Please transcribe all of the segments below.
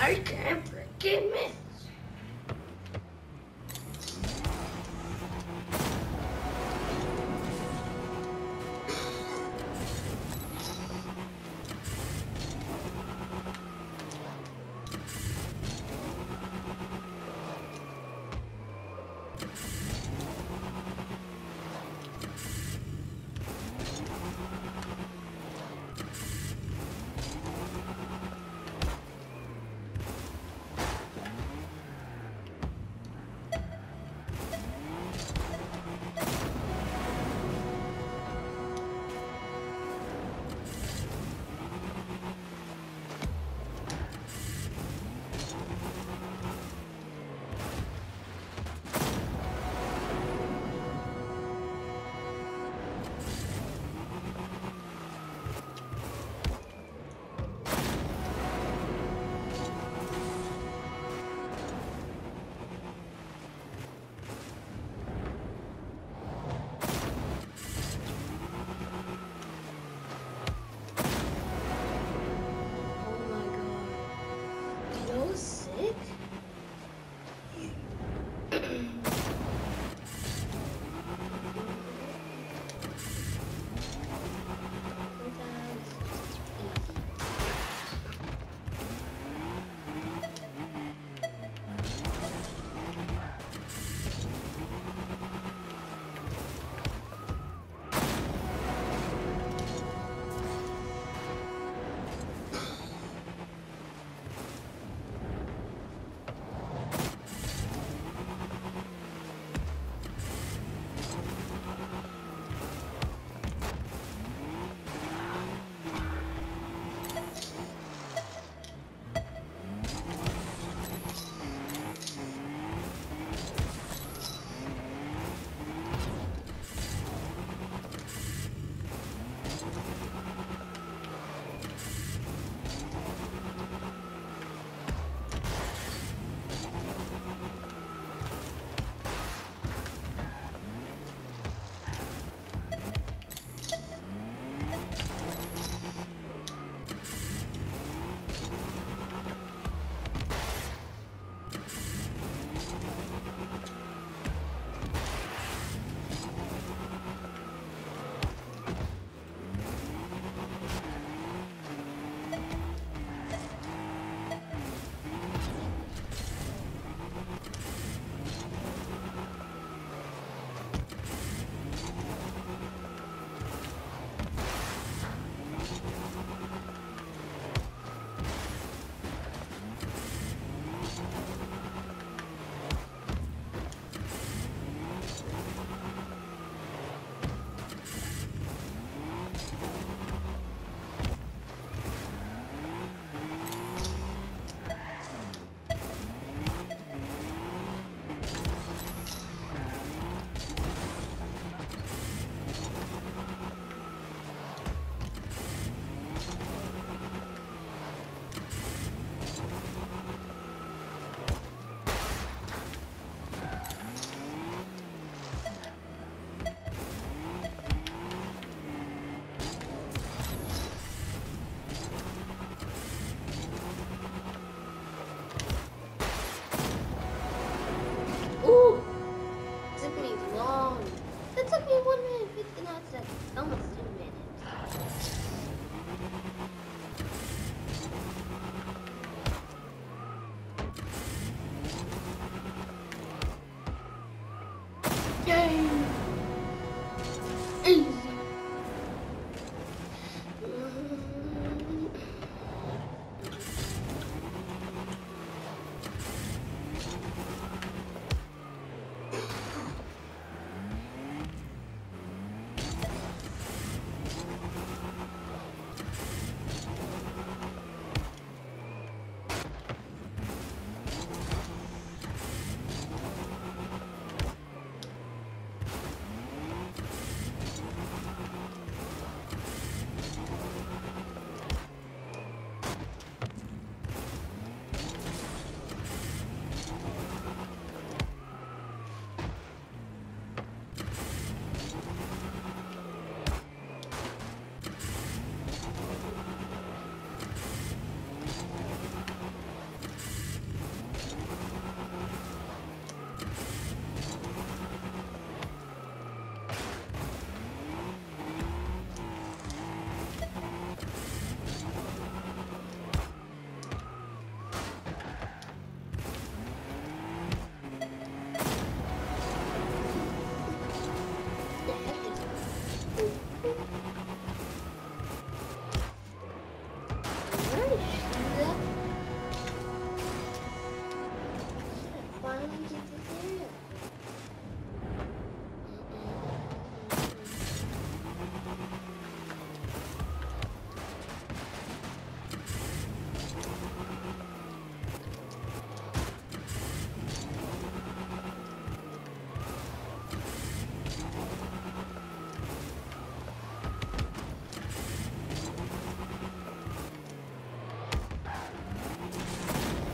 I can't freaking miss. Oh my god. That was sick.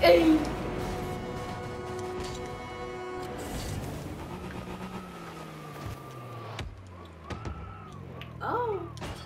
Hey. Oh.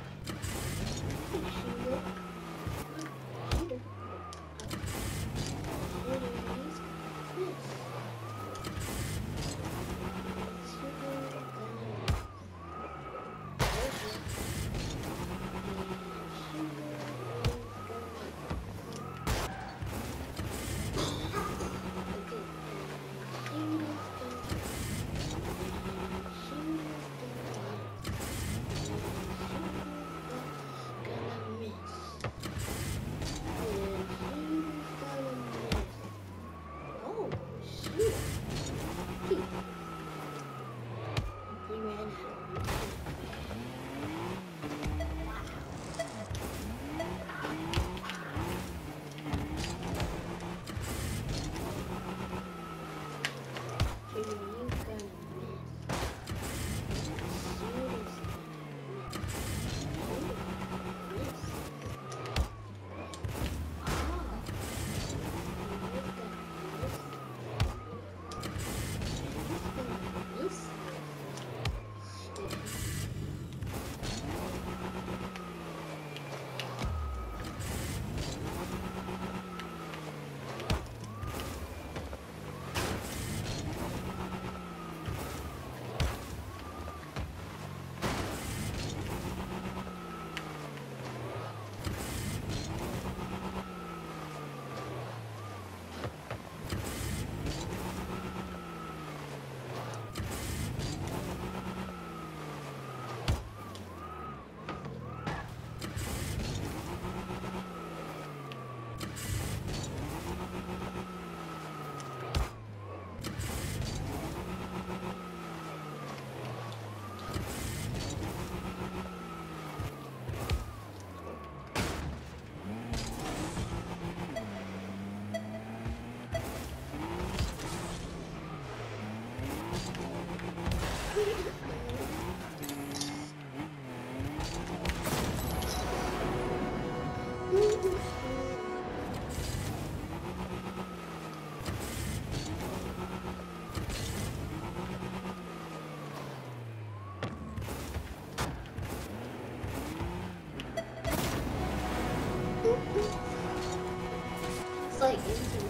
It's like intimate.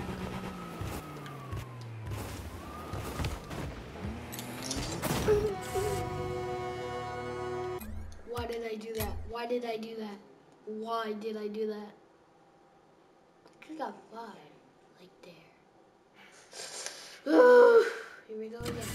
Why did I do that? Why did I do that? Why did I do that? I just got 5 like there. Here we go again.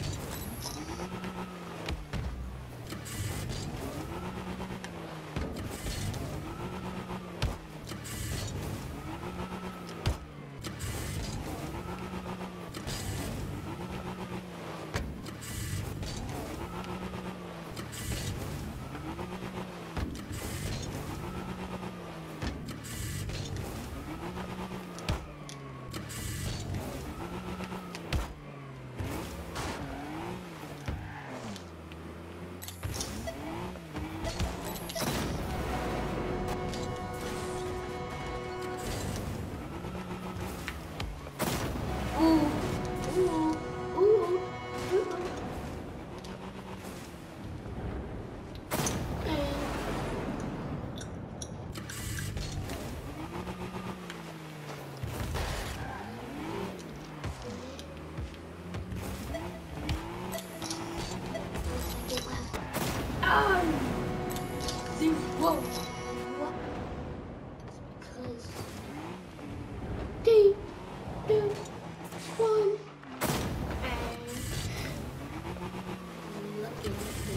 Whoa! What? It's because 3, 2, 1, and looking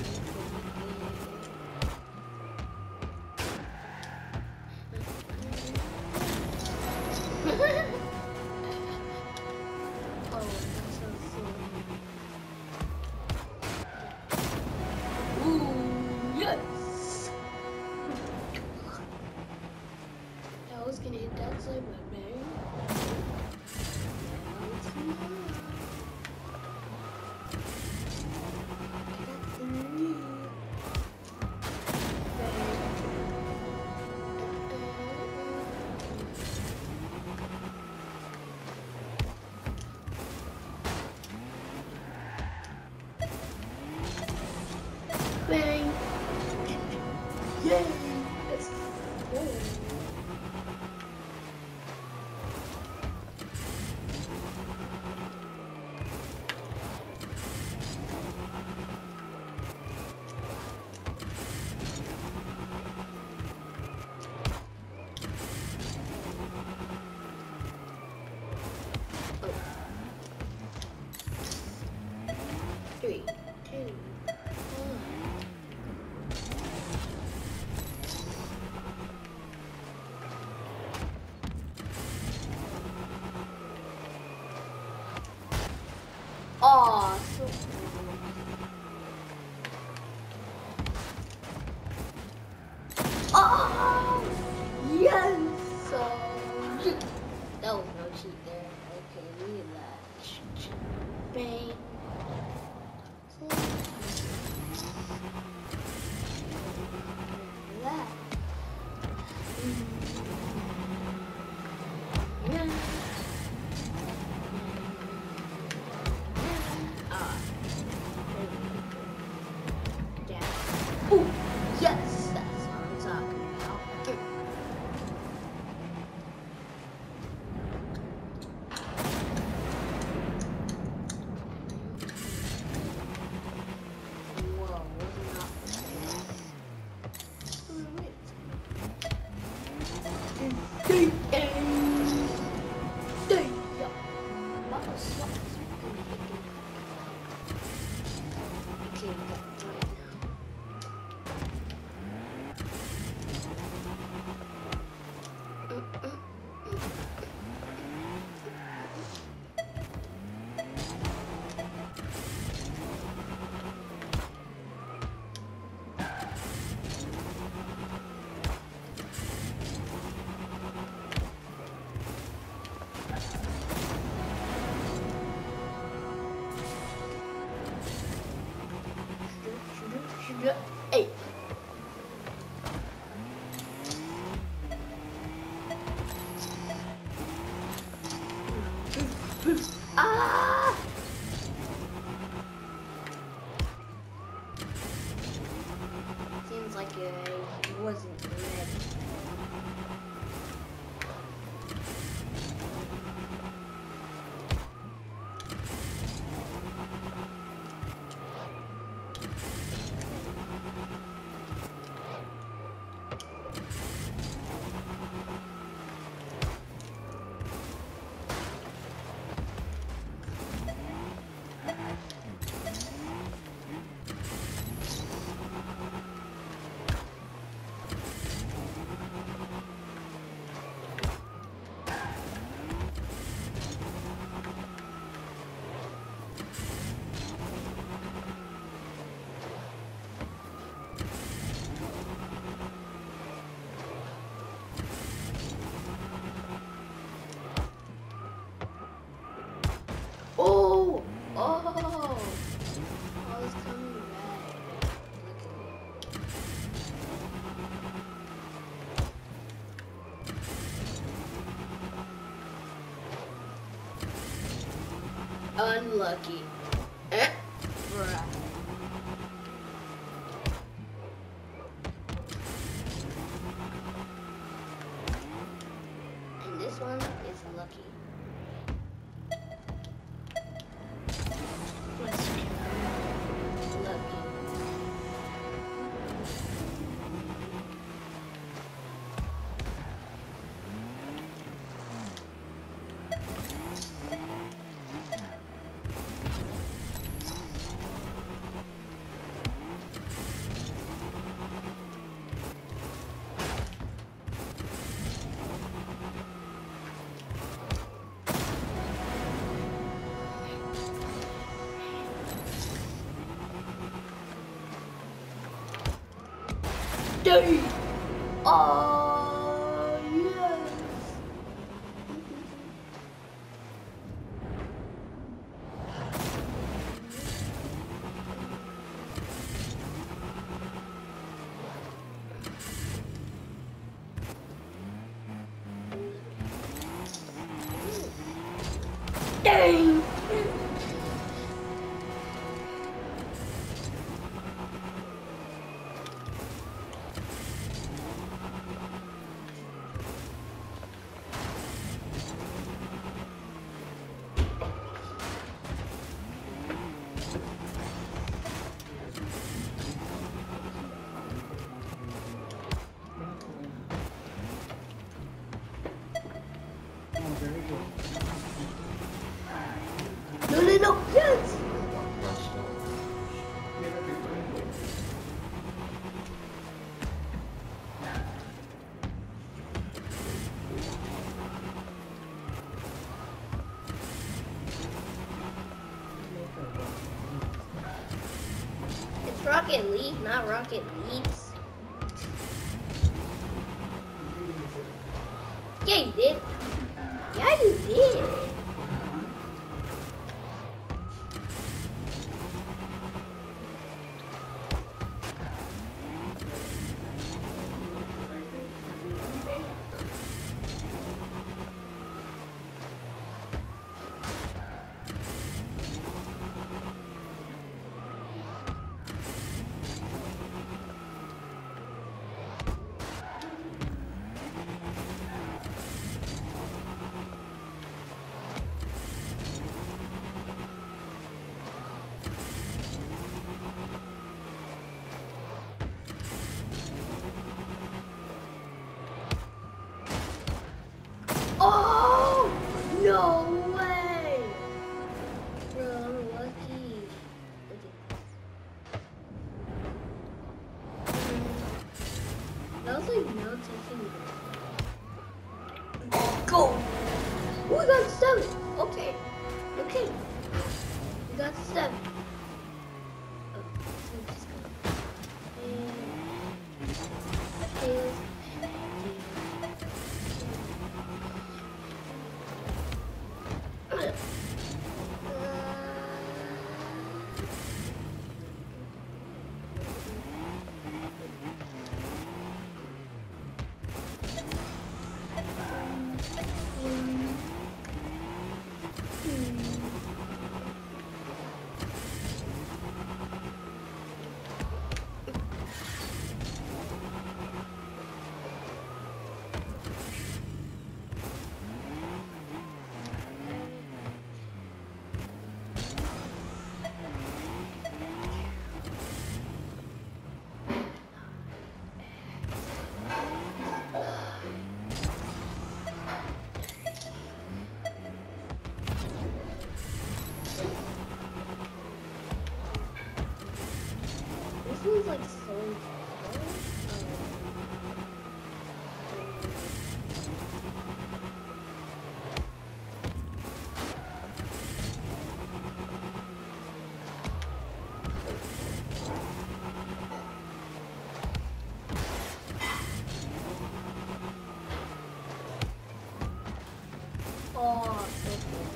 Oh, that sounds silly. Ooh, yes! I was gonna hit that side, but man. Dang, dang, dang. What was what? Okay, we got right now. Hey. Ah! Seems like I wasn't ready. Oh! Oh! I was coming back. Unlucky. Bruh. And this one is lucky. Dang! Oh, yes! Dang! No, no, no, yes! It's Rocket League, not Rocket Leagues. Yeah, you did. Yeah, you did. Oh! We got 7. Okay. Okay. We got 7. Oh, so just go. This one's like so oh, so cool.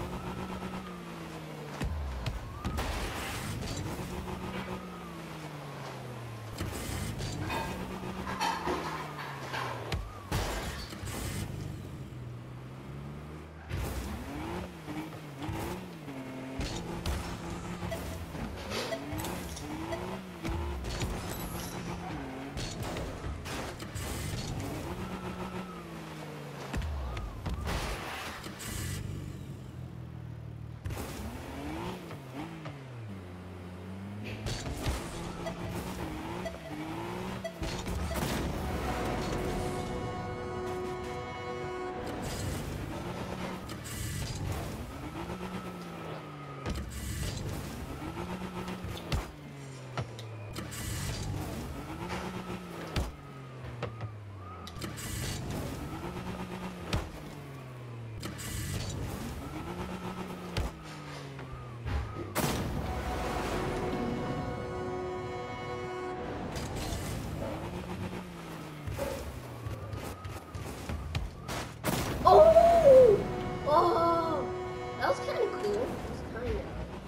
Oh! Oh! That was kind of cool. It was kind of.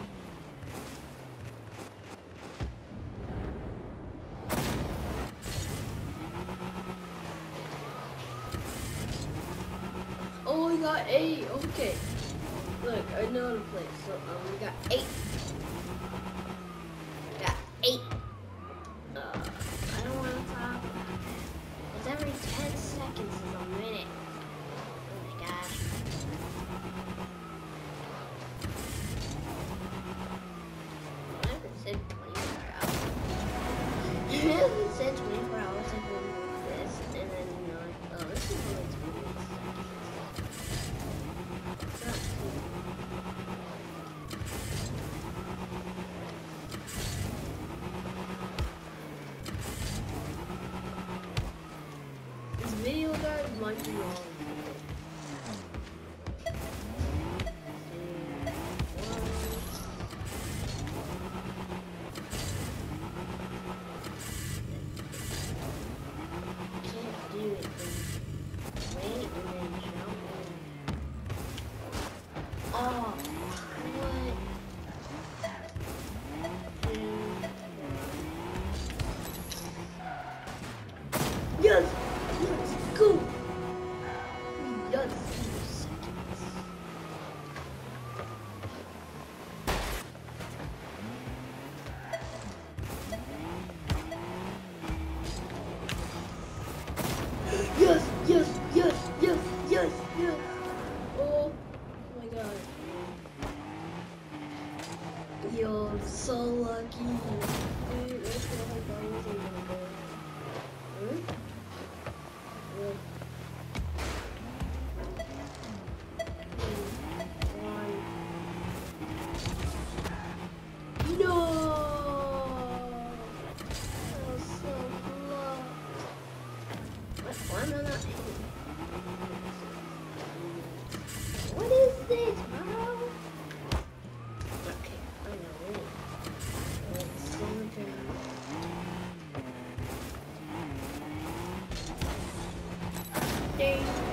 Oh, we got 8. Okay. Look, I know the place. So we got 8. We got 8. I don't want to talk. It's every 10 seconds is a minute. Oh my gosh. I never said 24 hours. I never said 24 hours like when we do this, and then you know, like, oh, this is only 20 seconds. It's not cool. This video, guys, might be long. Can't do it. Wait and then jump in. Oh, what? 2, 1. Yes! Let's go! We got 0 seconds. Yes, yes, yes, yes, yes, yes. Oh my god. Yo, I'm so lucky. Dude, that's what I thought was gonna go. What? No! That was so close. Why am I not hitting? Ding.